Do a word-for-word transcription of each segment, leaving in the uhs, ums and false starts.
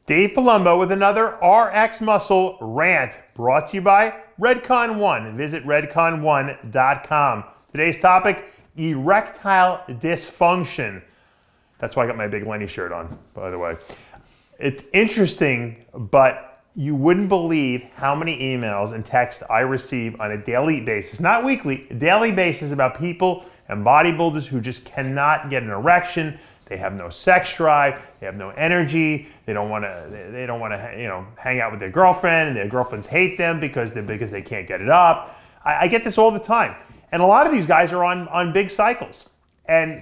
Dave Palumbo with another RxMuscle rant brought to you by Redcon one. Visit redcon one dot com. Today's topic, erectile dysfunction. That's why I got my big Lenny shirt on, by the way. It's interesting, but you wouldn't believe how many emails and texts I receive on a daily basis, not weekly, a daily basis about people and bodybuilders who just cannot get an erection. They have no sex drive, they have no energy, they don't want to they don't want to you know hang out with their girlfriend, and their girlfriends hate them because they because they can't get it up. I, I get this all the time. And a lot of these guys are on on big cycles. And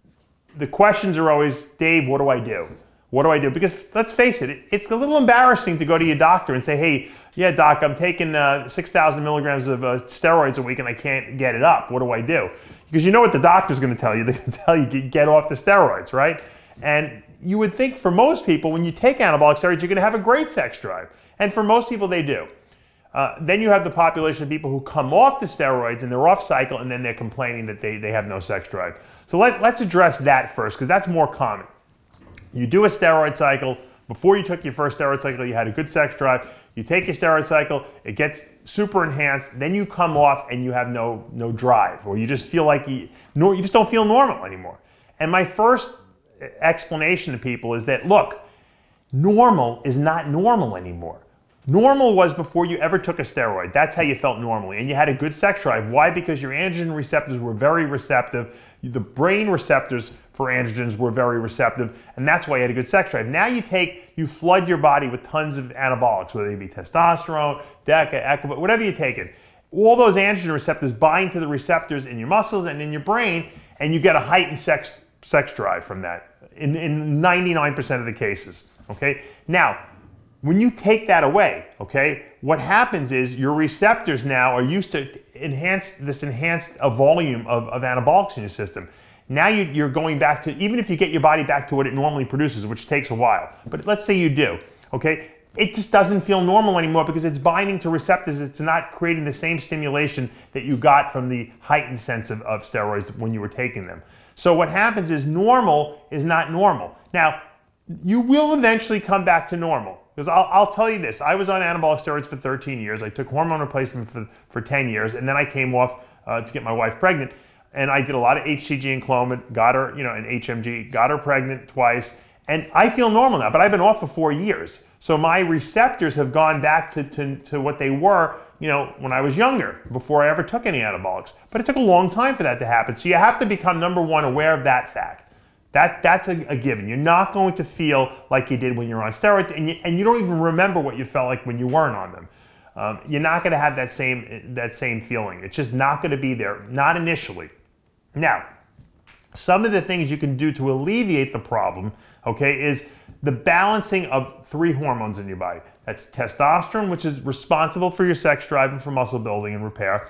the questions are always, Dave, what do I do? What do I do? Because let's face it, it's a little embarrassing to go to your doctor and say, hey, yeah, doc, I'm taking uh, six thousand milligrams of uh, steroids a week and I can't get it up. What do I do? Because you know what the doctor's going to tell you. They're going to tell you, get off the steroids, right? And you would think for most people, when you take anabolic steroids, you're going to have a great sex drive. And for most people, they do. Uh, then you have the population of people who come off the steroids and they're off cycle, and then they're complaining that they, they have no sex drive. So let, let's address that first, because that's more common. You do a steroid cycle. Before you took your first steroid cycle, you had a good sex drive. You take your steroid cycle, it gets super enhanced, then you come off and you have no, no drive, or you just feel like you, no, you just don't feel normal anymore. And my first explanation to people is that, look, normal is not normal anymore. Normal was before you ever took a steroid. That's how you felt normally. And you had a good sex drive. Why? Because your androgen receptors were very receptive. The brain receptors for androgens were very receptive. And that's why you had a good sex drive. Now you take, you flood your body with tons of anabolics, whether they be testosterone, DECA, Equiva, whatever you take it. All those androgen receptors bind to the receptors in your muscles and in your brain, and you get a heightened sex, sex drive from that in, in ninety-nine percent of the cases. Okay? Now, when you take that away, okay, what happens is your receptors now are used to enhance this enhanced uh, volume of, of anabolics in your system. Now you, you're going back to, even if you get your body back to what it normally produces, which takes a while, but let's say you do, okay, it just doesn't feel normal anymore because it's binding to receptors. It's not creating the same stimulation that you got from the heightened sense of, of steroids when you were taking them. So what happens is normal is not normal. Now, you will eventually come back to normal. Because I'll, I'll tell you this, I was on anabolic steroids for thirteen years. I took hormone replacement for, for ten years, and then I came off uh, to get my wife pregnant. And I did a lot of H C G and Clomid, got her, you know, and H M G, got her pregnant twice. And I feel normal now, but I've been off for four years. So my receptors have gone back to, to, to what they were, you know, when I was younger, before I ever took any anabolics. But it took a long time for that to happen. So you have to become, number one, aware of that fact. That, that's a, a given. You're not going to feel like you did when you're on steroids, and you, and you don't even remember what you felt like when you weren't on them. Um, you're not going to have that same, that same feeling. It's just not going to be there, not initially. Now, some of the things you can do to alleviate the problem, okay, is the balancing of three hormones in your body. That's testosterone, which is responsible for your sex drive and for muscle building and repair.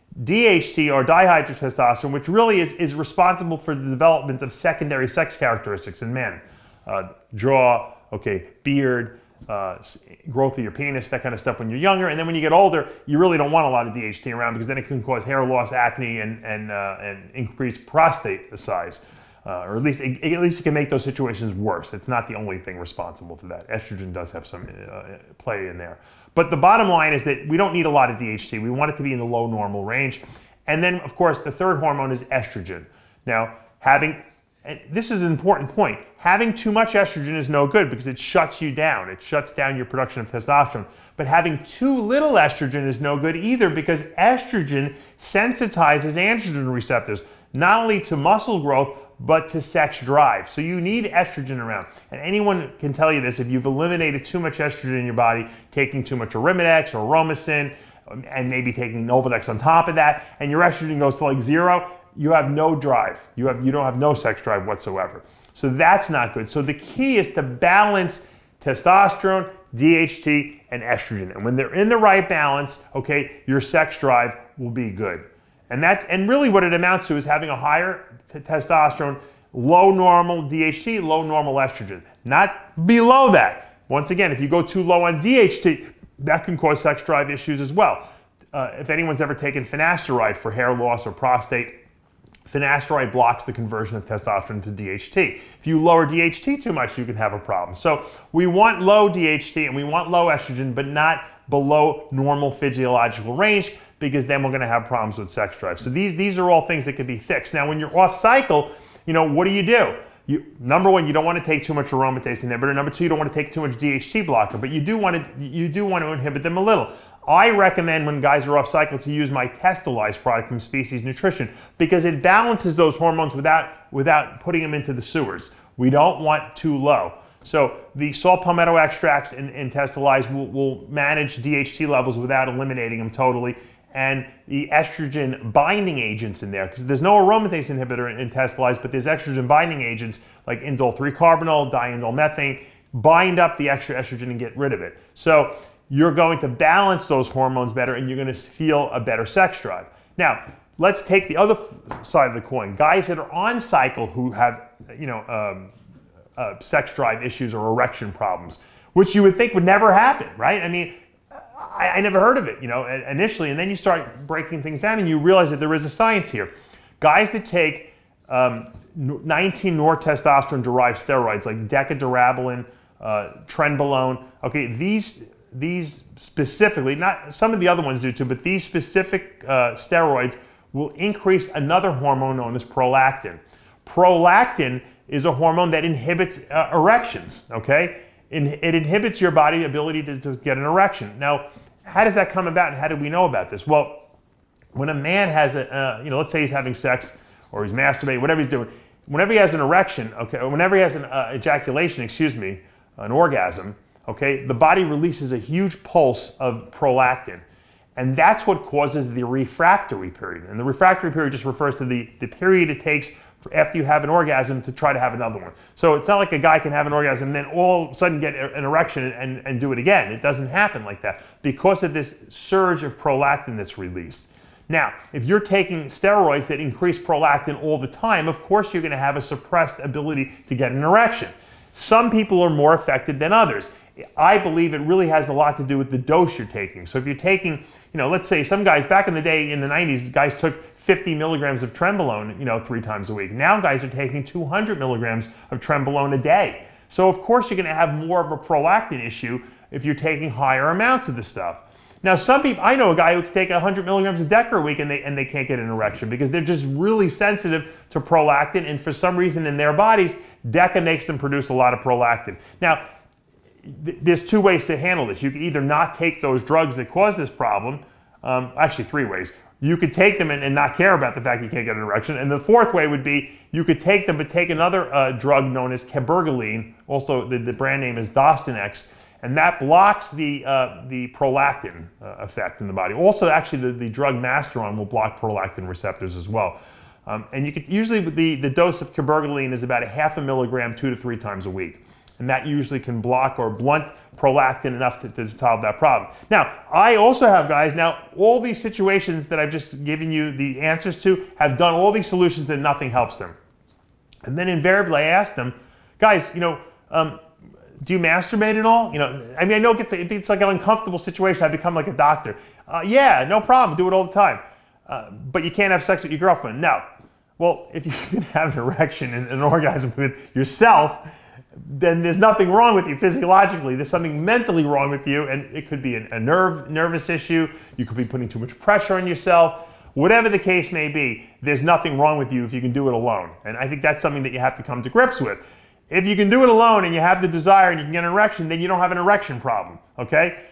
D H T, or dihydrotestosterone, which really is, is responsible for the development of secondary sex characteristics in men. Uh, jaw, okay, beard, uh, growth of your penis, that kind of stuff when you're younger. And then when you get older, you really don't want a lot of D H T around, because then it can cause hair loss, acne, and, and, uh, and increased prostate size. Uh, or at least, it, at least it can make those situations worse. It's not the only thing responsible for that. Estrogen does have some uh, play in there. But the bottom line is that we don't need a lot of D H T. We want it to be in the low normal range. And then, of course, the third hormone is estrogen. Now, having, and this is an important point, having too much estrogen is no good because it shuts you down. It shuts down your production of testosterone. But having too little estrogen is no good either, because estrogen sensitizes androgen receptors, not only to muscle growth, but to sex drive. So you need estrogen around. And anyone can tell you this, if you've eliminated too much estrogen in your body, taking too much Arimidex or Aromasin, and maybe taking Nolvadex on top of that, and your estrogen goes to like zero, you have no drive. You, have, you don't have no sex drive whatsoever. So that's not good. So the key is to balance testosterone, D H T, and estrogen. And when they're in the right balance, okay, your sex drive will be good. And, that, and really what it amounts to is having a higher testosterone, low normal D H T, low normal estrogen. Not below that. Once again, if you go too low on D H T, that can cause sex drive issues as well. Uh, if anyone's ever taken finasteride for hair loss or prostate, Finasteride blocks the conversion of testosterone to D H T. If you lower D H T too much, you can have a problem. So we want low D H T and we want low estrogen, but not below normal physiological range, because then we're going to have problems with sex drive. So these, these are all things that can be fixed. Now, when you're off cycle, you know, what do you do? You, number one, you don't want to take too much aromatase inhibitor. Number two, you don't want to take too much D H T blocker, but you do want to, you do want to inhibit them a little. I recommend when guys are off cycle to use my Testalize product from Species Nutrition, because it balances those hormones without, without putting them into the sewers. We don't want too low. So the saw palmetto extracts in, in Testalize will, will manage D H T levels without eliminating them totally. And the estrogen binding agents in there, because there's no aromatase inhibitor in, in Testalize, but there's estrogen binding agents like indole three carbinol, diindole methane, bind up the extra estrogen and get rid of it. So you're going to balance those hormones better and you're going to feel a better sex drive. Now, let's take the other side of the coin. Guys that are on cycle who have, you know, um, uh, sex drive issues or erection problems, which you would think would never happen, right? I mean, I, I never heard of it, you know, initially, and then you start breaking things down and you realize that there is a science here. Guys that take um, nineteen nortestosterone-derived steroids like decadurabolin, uh, trenbolone, okay, these These specifically, not some of the other ones do too, but these specific uh, steroids will increase another hormone known as prolactin. Prolactin is a hormone that inhibits uh, erections, okay? In, it inhibits your body's ability to, to get an erection. Now, how does that come about and how do we know about this? Well, when a man has a, uh, you know, let's say he's having sex or he's masturbating, whatever he's doing, whenever he has an erection, okay, or whenever he has an uh, ejaculation, excuse me, an orgasm, okay, the body releases a huge pulse of prolactin. And that's what causes the refractory period. And the refractory period just refers to the, the period it takes for after you have an orgasm to try to have another one. So it's not like a guy can have an orgasm and then all of a sudden get an erection and, and do it again. It doesn't happen like that because of this surge of prolactin that's released. Now, if you're taking steroids that increase prolactin all the time, of course you're going to have a suppressed ability to get an erection. Some people are more affected than others. I believe it really has a lot to do with the dose you're taking. So if you're taking, you know, let's say some guys back in the day in the nineties, guys took fifty milligrams of trenbolone, you know, three times a week. Now guys are taking two hundred milligrams of trenbolone a day. So of course you're going to have more of a prolactin issue if you're taking higher amounts of the stuff. Now some people, I know a guy who can take one hundred milligrams of Deca a week and they, and they can't get an erection because they're just really sensitive to prolactin, and for some reason in their bodies, Deca makes them produce a lot of prolactin. Now, there's two ways to handle this. You can either not take those drugs that cause this problem, um, actually three ways. You could take them and, and not care about the fact you can't get an erection. And the fourth way would be you could take them but take another uh, drug known as cabergoline, also the, the brand name is Dostinex, and that blocks the, uh, the prolactin uh, effect in the body. Also, actually, the, the drug Masteron will block prolactin receptors as well. Um, and you could usually, the, the dose of cabergoline is about a half a milligram two to three times a week. And that usually can block or blunt prolactin enough to, to solve that problem. Now, I also have guys, now all these situations that I've just given you the answers to have done all these solutions and nothing helps them. And then invariably I ask them, guys, you know, um, do you masturbate at all? You know, I mean, I know it's, it's like an uncomfortable situation. I become like a doctor. Uh, yeah, no problem, do it all the time. Uh, but you can't have sex with your girlfriend. No. Well, if you can have an erection and an orgasm with yourself, then there's nothing wrong with you physiologically. There's something mentally wrong with you, and it could be a nerve, nervous issue. You could be putting too much pressure on yourself. Whatever the case may be, there's nothing wrong with you if you can do it alone. And I think that's something that you have to come to grips with. If you can do it alone and you have the desire and you can get an erection, then you don't have an erection problem, okay?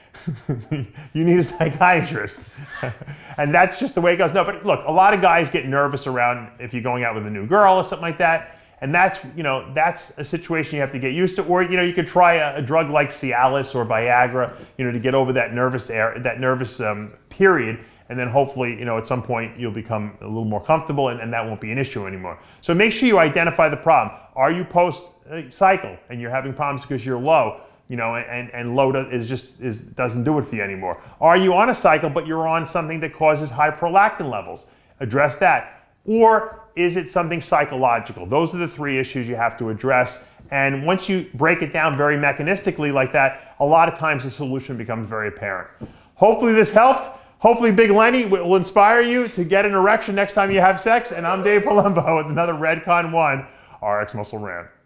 You need a psychiatrist. And that's just the way it goes. No, but look, a lot of guys get nervous around if you're going out with a new girl or something like that. And that's, you know, that's a situation you have to get used to. Or, you know, you could try a, a drug like Cialis or Viagra, you know, to get over that nervous air, that nervous um, period. And then hopefully, you know, at some point you'll become a little more comfortable and, and that won't be an issue anymore. So make sure you identify the problem. Are you post-cycle and you're having problems because you're low, you know, and, and low is just, is, doesn't do it for you anymore? Are you on a cycle but you're on something that causes high prolactin levels? Address that. Or is it something psychological? Those are the three issues you have to address. And once you break it down very mechanistically like that, a lot of times the solution becomes very apparent. Hopefully this helped. Hopefully Big Lenny will inspire you to get an erection next time you have sex. And I'm Dave Palumbo with another Redcon one R X Muscle Rant.